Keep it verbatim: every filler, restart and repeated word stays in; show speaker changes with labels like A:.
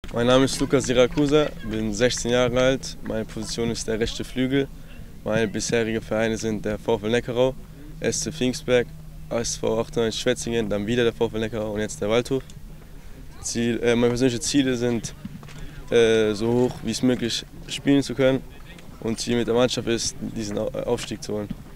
A: Mein Name ist Lukas Siracusa, bin sechzehn Jahre alt, meine Position ist der rechte Flügel. Meine bisherigen Vereine sind der VfL Neckarau, S C Pfingstberg, S V achtundneunzig Schwetzingen, dann wieder der VfL Neckarau und jetzt der Waldhof. Ziel, äh, meine persönlichen Ziele sind, äh, so hoch wie es möglich spielen zu können und Ziel mit der Mannschaft ist, diesen Aufstieg zu holen.